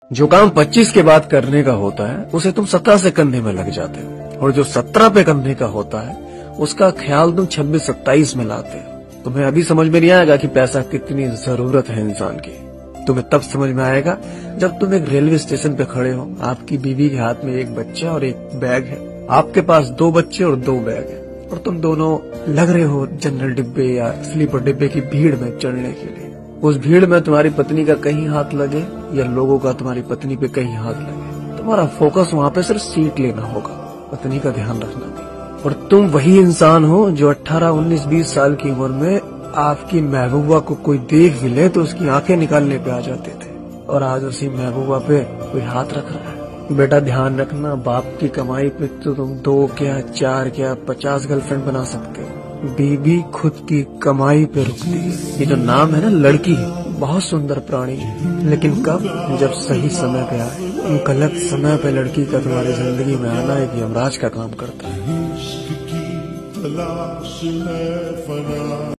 जो काम 25 के बाद करने का होता है उसे तुम 17 से करने में लग जाते हो, और जो 17 पे करने का होता है उसका ख्याल तुम 26-27 में लाते हो। तुम्हें अभी समझ में नहीं आएगा कि पैसा कितनी जरूरत है इंसान की। तुम्हें तब समझ में आएगा जब तुम एक रेलवे स्टेशन पे खड़े हो, आपकी बीवी के हाथ में एक बच्चा और एक बैग है, आपके पास 2 बच्चे और 2 बैग है, और तुम दोनों लग रहे हो जनरल डिब्बे या स्लीपर डिब्बे की भीड़ में चढ़ने के लिए। उस भीड़ में तुम्हारी पत्नी का कहीं हाथ लगे या लोगों का तुम्हारी पत्नी पे कहीं हाथ लगे, तुम्हारा फोकस वहाँ पे सिर्फ सीट लेना होगा, पत्नी का ध्यान रखना नहीं। और तुम वही इंसान हो जो 18, 19, 20 साल की उम्र में आपकी महबूबा को कोई देख भी ले तो उसकी आंखें निकालने पे आ जाते थे, और आज उसी महबूबा पे कोई हाथ रख रहा है। बेटा ध्यान रखना, बाप की कमाई पे तो तुम 2 क्या 4 क्या 50 गर्लफ्रेंड बना सकते हो, बीबी खुद की कमाई पे रुकती है। ये जो नाम है ना लड़की, बहुत सुंदर प्राणी है, लेकिन कब? जब सही समय पे आए। गलत समय पे लड़की का तुम्हारी जिंदगी में आना एक यमराज का काम करता है।